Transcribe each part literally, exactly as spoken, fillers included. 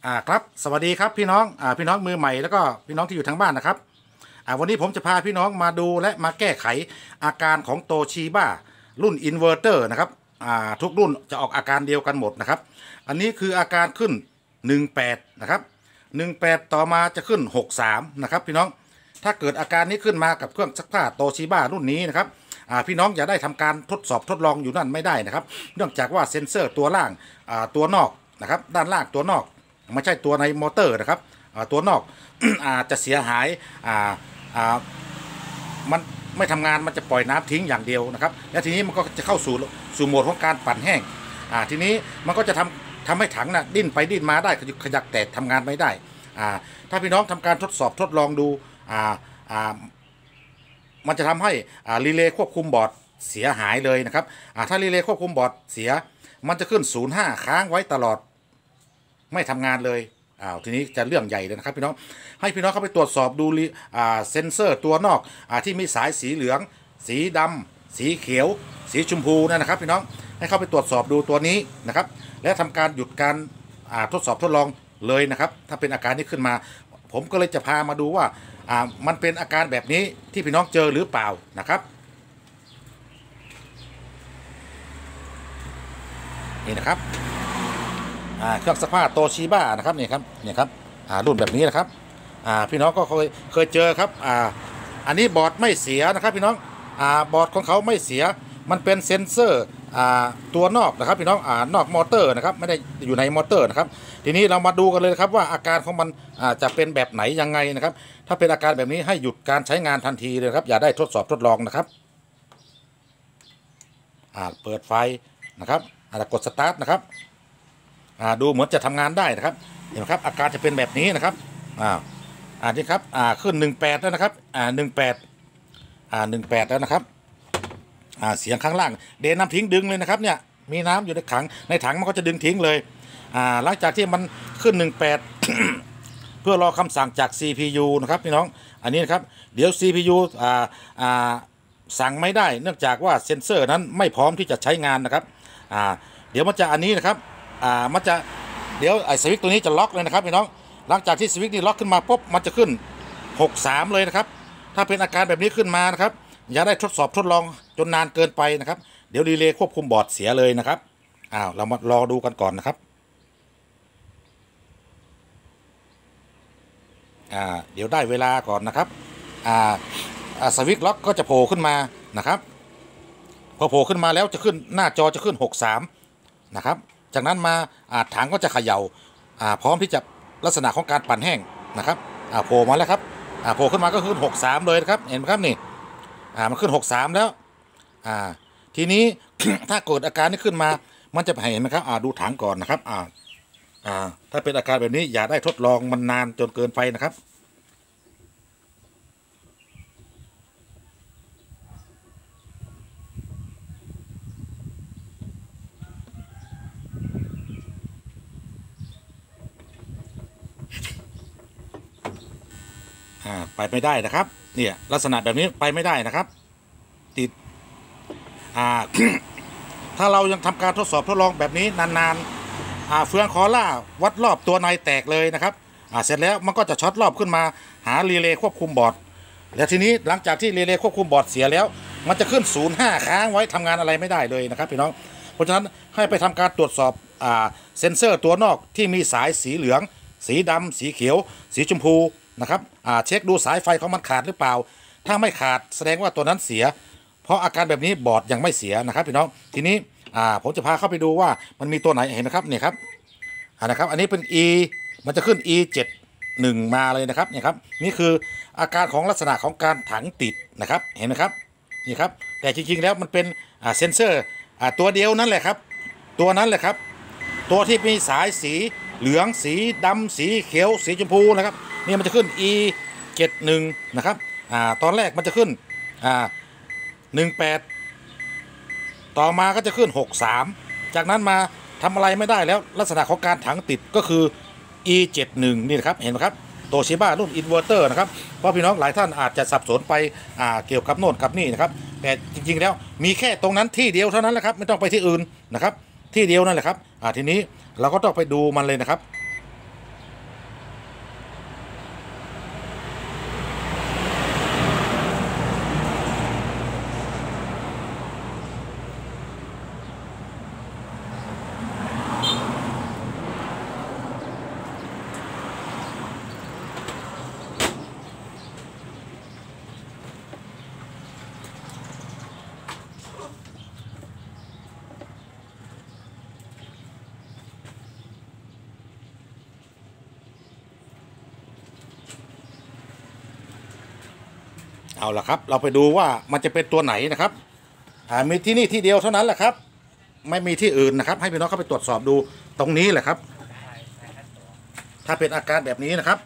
อ่าครับสวัสดีครับพี่น้องอ่าพี่น้องมือใหม่แล้วก็พี่น้องที่อยู่ทางบ้านนะครับอ่าวันนี้ผมจะพาพี่น้องมาดูและมาแก้ไขอาการของโตชิบ้ารุ่นอินเวอร์เตอร์นะครับอ่าทุกรุ่นจะออกอาการเดียวกันหมดนะครับอันนี้คืออาการขึ้นหนึ่งแปดนะครับหนึ่งแปดต่อมาจะขึ้นหกสามนะครับพี่น้องถ้าเกิดอาการนี้ขึ้นมากับเครื่องซักผ้าโตชิบ้ารุ่นนี้นะครับอ่าพี่น้องอย่าได้ทำการทดสอบทดลองอยู่นั่นไม่ได้นะครับเนื่องจากว่าเซ็นเซอร์ตัวล่างอ่าตัวนอกนะครับด้านล่างตัวนอกไม่ใช่ตัวในมอเตอร์นะครับตัวนอก อาจจะเสียหายอ่าอ่ามันไม่ทำงานมันจะปล่อยน้ำทิ้งอย่างเดียวนะครับแล้วทีนี้มันก็จะเข้าสู่สู่โหมดของการปั่นแห้งอ่าทีนี้มันก็จะทำทำให้ถังนะ่ะดิ้นไปดิ้นมาได้ขยักแต่ทำงานไม่ได้อ่าถ้าพี่น้องทำการทดสอบทดลองดูอ่าอ่ามันจะทำให้อ่ารีเลย์ควบคุมบอร์ดเสียหายเลยนะครับอ่าถ้ารีเลย์ควบคุมบอร์ดเสียมันจะขึ้นศูนย์ห้าค้างไว้ตลอดไม่ทำงานเลยอ้าวทีนี้จะเรื่องใหญ่เลยนะครับพี่น้องให้พี่น้องเข้าไปตรวจสอบดูอ่าเซนเซอร์ตัวนอกอ่าที่มีสายสีเหลืองสีดำสีเขียวสีชมพูนั่นนะครับพี่น้องให้เข้าไปตรวจสอบดูตัวนี้นะครับและทำการหยุดการอ่าทดสอบทดลองเลยนะครับถ้าเป็นอาการนี้ขึ้นมาผมก็เลยจะพามาดูว่าอ่ามันเป็นอาการแบบนี้ที่พี่น้องเจอหรือเปล่านะครับนี่นะครับเครื่องซักผ้าโตชิบ้านะครับนี่ครับนี่ครับรุ่นแบบนี้นะครับพี่น้องก็เคยเคยเจอครับออันนี้บอร์ดไม่เสียนะครับพี่น้องบอร์ดของเขาไม่เสียมันเป็นเซ็นเซอร์ตัวนอกนะครับพี่น้องนอกมอเตอร์นะครับไม่ได้อยู่ในมอเตอร์นะครับทีนี้เรามาดูกันเลยครับว่าอาการของมันจะเป็นแบบไหนยังไงนะครับถ้าเป็นอาการแบบนี้ให้หยุดการใช้งานทันทีเลยครับอย่าได้ทดสอบทดลองนะครับเปิดไฟนะครับกดสตาร์ทนะครับดูเหมือนจะทำงานได้นะครับเห็นไหมครับอาการจะเป็นแบบนี้นะครับอ่าอ่านี่ครับอ่าขึ้นหนึ่งแปดแล้วนะครับอ่าหนึ่งแปดอ่าหนึ่งแปดแล้วนะครับอ่าเสียงข้างล่างเดนน้ำทิ้งดึงเลยนะครับเนี่ยมีน้ำอยู่ในถังในถังมันก็จะดึงทิ้งเลยอ่าหลังจากที่มันขึ้นหนึ่งแปด เพื่อรอคำสั่งจาก ซี พี ยู นะครับพี่น้องอันนี้นะครับเดี๋ยว ซี พี ยู อ่าอ่าสั่งไม่ได้เนื่องจากว่าเซ็นเซอร์นั้นไม่พร้อมที่จะใช้งานนะครับอ่าเดี๋ยวมันจะอันนี้นะครับอ่ามันจะเดี๋ยวไอ้สวิตช์ตัวนี้จะล็อกเลยนะครับพี่น้องหลังจากที่สวิตช์นี้ล็อกขึ้นมาปุ๊บมันจะขึ้นหกสามเลยนะครับถ้าเป็นอาการแบบนี้ขึ้นมานะครับอย่าได้ทดสอบทดลองจนนานเกินไปนะครับเดี๋ยวรีเลย์ควบคุมบอร์ดเสียเลยนะครับอ้าวเรามารอดูกันก่อนนะครับอ่าเดี๋ยวได้เวลาก่อนนะครับอ่าสวิตช์ล็อกก็จะโผล่ขึ้นมานะครับพอโผล่ขึ้นมาแล้วจะขึ้นหน้าจอจะขึ้นหกสามนะครับจากนั้นมาถังก็จะเขย่าพร้อมที่จะลักษณะของการปั่นแห้งนะครับโผล่มาแล้วครับโผล่ขึ้นมาก็ขึ้นหกสามเลยนะครับเห็นไหมครับนี่มันขึ้นหกสามแล้วทีนี้ ถ้าเกิดอาการนี้ขึ้นมามันจะเห็นไหมครับดูถังก่อนนะครับถ้าเป็นอาการแบบนี้อย่าได้ทดลองมันนานจนเกินไปนะครับไปไม่ได้นะครับเนี่ยลักษณะแบบนี้ไปไม่ได้นะครับติดอ่า ถ้าเรายังทำการทดสอบทดลองแบบนี้นานๆอ่าเฟืองคอล่าวัดรอบตัวในแตกเลยนะครับอ่าเสร็จแล้วมันก็จะช็อตรอบขึ้นมาหารีเลย์ควบคุมบอร์ดแล้วทีนี้หลังจากที่รีเลย์ควบคุมบอร์ดเสียแล้วมันจะขึ้นศูนย์ห้าค้างไว้ทำงานอะไรไม่ได้เลยนะครับพี่น้องเพราะฉะนั้นให้ไปทำการตรวจสอบอ่าเซ็นเซอร์ตัวนอกที่มีสายสีเหลืองสีดำสีเขียวสีชมพูนะครับเช็คดูสายไฟของมันขาดหรือเปล่าถ้าไม่ขาดแสดงว่าตัวนั้นเสียเพราะอาการแบบนี้บอร์ดยังไม่เสียนะครับพี่น้องทีนี้ผมจะพาเข้าไปดูว่ามันมีตัวไหนเห็นไหมครับเนี่ยครับนะครับอันนี้เป็น E มันจะขึ้น อี เจ็ดหนึ่ง มาเลยนะครับนี่ครับนี่คืออาการของลักษณะของการถังติดนะครับเห็นไหมครับนี่ครับแต่จริงๆแล้วมันเป็นเซนเซอร์ตัวเดียวนั่นแหละครับตัวนั้นแหละครับตัวที่มีสายสีเหลืองสีดำสีเขียวสีชมพูนะครับนี่มันจะขึ้น อี เจ็ดหนึ่ง นะครับอ่าตอนแรกมันจะขึ้นอ่าหนึ่งแปดต่อมาก็จะขึ้นหกสามจากนั้นมาทำอะไรไม่ได้แล้วลักษณะของการถังติดก็คือ อี เจ็ดหนึ่ง นี่นะครับเห็นไหมครับโตชิบ้ารุ่นอินเวอร์เตอร์นะครับเพราะพี่น้องหลายท่านอาจจะสับสนไปอ่าเกี่ยวกับโน่นกับนี่นะครับแต่จริงๆแล้วมีแค่ตรงนั้นที่เดียวเท่านั้นแหละครับไม่ต้องไปที่อื่นนะครับที่เดียวนั่นแหละครับอ่าทีนี้เราก็ต้องไปดูมันเลยนะครับเอาละครับเราไปดูว่ามันจะเป็นตัวไหนนะครับอ่ามีที่นี่ที่เดียวเท่านั้นแหละครับไม่มีที่อื่นนะครับให้พี่น้องเข้าไปตรวจสอบดูตรงนี้แหละครับถ้าเป็นอาการแบบนี้นะครับ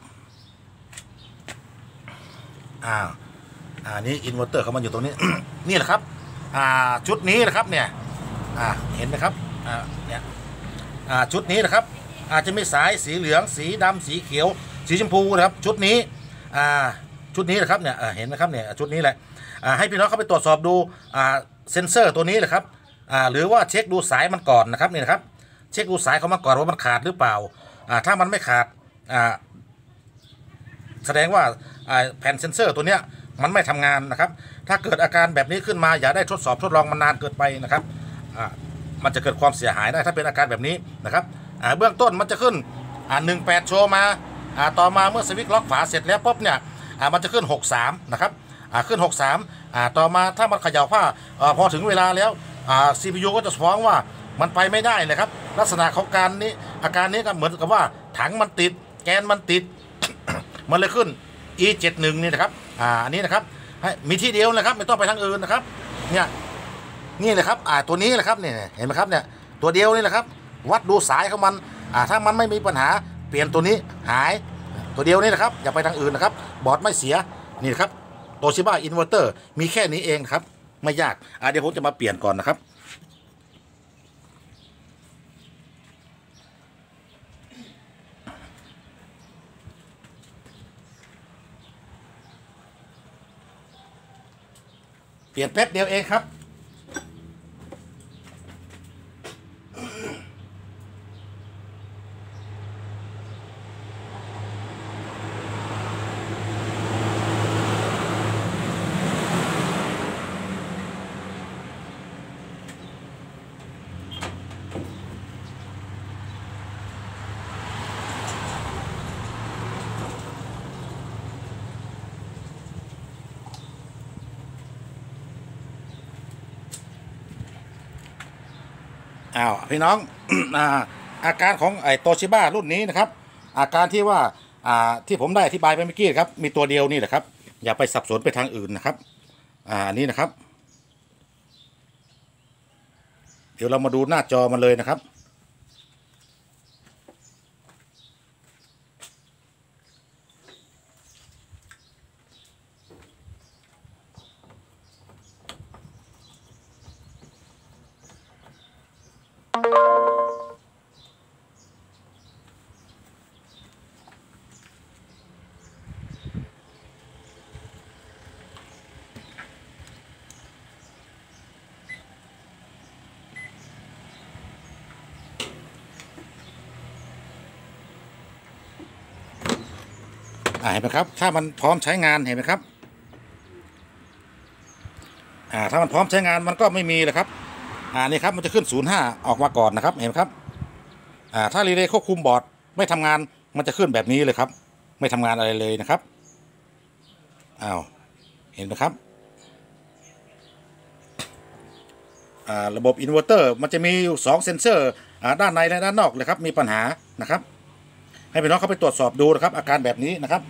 อ่าอ่านี้อินเวอร์เตอร์เขามันอยู่ตรงนี้ นี่แหละครับอ่าชุดนี้นะครับเนี่ยอ่าเห็นไหมครับอ่าเนี่ยอ่าชุดนี้นะครับอาจจะมีสายสีเหลืองสีดำสีเขียวสีชมพูนะครับชุดนี้อ่าชุดนี้นะครับเนี่ยเห็นไหมครับเนี่ยชุดนี้แหละให้พี่น้องเข้าไปตรวจสอบดูอ่าเซนเซอร์ตัวนี้แหละครับอ่าหรือว่าเช็คดูสายมันก่อนนะครับนี่นะครับเช็คดูสายเขามาก่อนว่ามันขาดหรือเปล่าอ่าถ้ามันไม่ขาดอ่าแสดงว่าแผ่นเซนเซอร์ตัวเนี้ยมันไม่ทำงานนะครับถ้าเกิดอาการแบบนี้ขึ้นมาอย่าได้ทดสอบทดลองมันนานเกินไปนะครับอ่ามันจะเกิดความเสียหายได้ถ้าเป็นอาการแบบนี้นะครับอ่าเบื้องต้นมันจะขึ้นอ่าหนึ่งแปดโชว์มาอ่าต่อมาเมื่อสวิตช์ล็อกฝาเสร็จแล้วปุ๊บเนี่ยอ่ามันจะขึ้นหกสามนะครับอ่าขึ้นหกสามอ่าต่อมาถ้ามันเขย่าผ้าอ่าพอถึงเวลาแล้วอ่า ซี พี ยู ก็จะฟ้องว่ามันไปไม่ได้นะครับลักษณะของการนี้อาการนี้ก็เหมือนกับว่าถังมันติดแกนมันติด มันเลยขึ้น อี เจ็ดสิบเอ็ด นี่นะครับอ่าอันนี้นะครับให้มีที่เดียวนะครับไม่ต้องไปทางอื่นนะครับเนี่ยนี่เลยครับอ่าตัวนี้แหละครับเนี่ยเห็นไหมครับเนี่ยตัวเดียวนี่แหละครับวัดดูสายของมันอ่าถ้ามันไม่มีปัญหาเปลี่ยนตัวนี้หายตัวเดียวนี่แหละครับอย่าไปทางอื่นนะครับบอร์ดไม่เสียนี่ครับโตชิบ้าอินเวอร์เตอร์มีแค่นี้เองครับไม่ยากอ่าเดี๋ยวผมจะมาเปลี่ยนก่อนนะครับเปลี่ยนแป๊บเดียวเองครับอ้าวพี่น้อง อ่าอาการของไอโตชิบ้ารุ่นนี้นะครับอาการที่ว่าอ่าที่ผมได้อธิบายไปเมื่อกี้ครับมีตัวเดียวนี่แหละครับอย่าไปสับสนไปทางอื่นนะครับอ่าอันนี้นะครับเดี๋ยวเรามาดูหน้าจอมันเลยนะครับอ่าเห็นไหมครับถ้ามันพร้อมใช้งานเห็นไหมครับอ่าถ้ามันพร้อมใช้งานมันก็ไม่มีเลยครับอ่านี่ครับมันจะขึ้นศูนย์ห้าออกมาก่อนนะครับเห็นไหมครับอ่าถ้ารีเลย์ควบคุมบอร์ดไม่ทำงานมันจะขึ้นแบบนี้เลยครับไม่ทำงานอะไรเลยนะครับอ้าวเห็นไหมครับอ่าระบบอินเวอร์เตอร์มันจะมีอยู่สองเซนเซอร์อ่าด้านในและด้านนอกเลยครับมีปัญหานะครับให้พี่น้องเขาไปตรวจสอบดูนะครับอาการแบบนี้นะครับ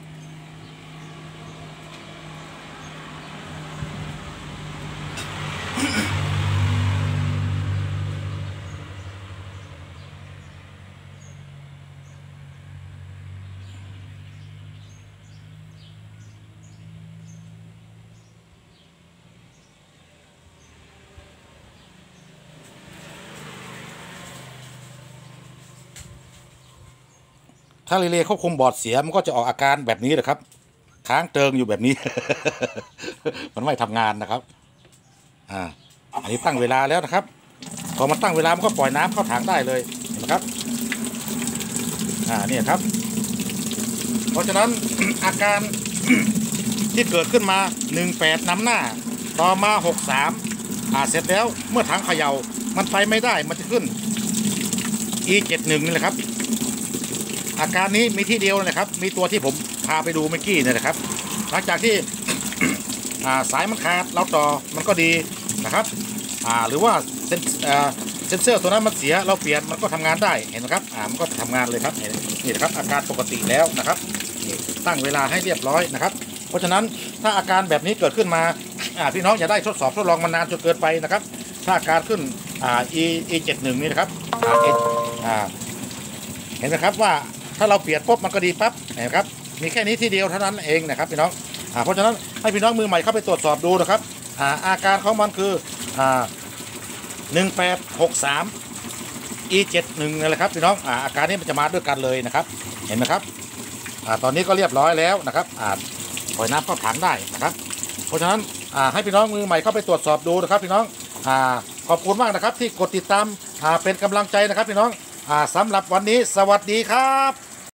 ถ้ารีเลย์ควบคุมบอร์ดเสียมันก็จะออกอาการแบบนี้เลยครับค้างเติงอยู่แบบนี้ มันไม่ทำงานนะครับอ่าอันนี้ตั้งเวลาแล้วนะครับพอมันตั้งเวลามันก็ปล่อยน้ำเข้าถังได้เลยเห็นไหมครับอ่านี่ครับเพราะฉะนั้น อาการ ที่เกิดขึ้นมาหนึ่งแปดนำหน้าต่อมาหกสามอ่าเสร็จแล้วเมื่อถังเขย่ามันไปไม่ได้มันจะขึ้น อี เจ็ดสิบเอ็ด นี่แหละครับอาการนี้มีที่เดียวนะครับมีตัวที่ผมพาไปดูเมื่อกี้นี่แหละครับหลังจากที่ สายมันขาดเราต่อมันก็ดีนะครับหรือว่าเซนเซนเซอร์ตัวนั้นมันเสียเราเปลี่ยนมันก็ทำงานได้เห็นไหมครับมันก็ทำงานเลยครับนี่นะครับอาการปกติแล้วนะครับตั้งเวลาให้เรียบร้อยนะครับเพราะฉะนั้นถ้าอาการแบบนี้เกิดขึ้นมาอ่าพี่น้องอย่าได้ทดสอบทดลองมานานจนเกินไปนะครับถ้าอาการขึ้นอ่า e e เจ็ดสิบเอ็ดนี่นะครับอ่า H อ่าเห็นไหมครับว่าถ้าเราเปลี่ยนปุ๊บมันก็ดีปั๊บเห็นไหมครับมีแค่นี้ทีเดียวเท่านั้นเองนะครับพี่น้องอ่าเพราะฉะนั้นให้พี่น้องมือใหม่เข้าไปตรวจสอบดูนะครับอ่าอาการของมันคืออ่าหนึ่งแปดหกสาม e เจ็ดสิบเอ็ดนี่แหละครับพี่น้องอ่าอาการนี้มันจะมาด้วยกันเลยนะครับเห็นไหมครับอ่าตอนนี้ก็เรียบร้อยแล้วนะครับอ่าปล่อยน้ำเข้าถังได้นะครับเพราะฉะนั้นอ่าให้พี่น้องมือใหม่เข้าไปตรวจสอบดูนะครับพี่น้องอ่าขอบคุณมากนะครับที่กดติดตามอ่าเป็นกำลังใจนะครับพี่น้องอ่าสำหรับวันนี้สวัสดีครับ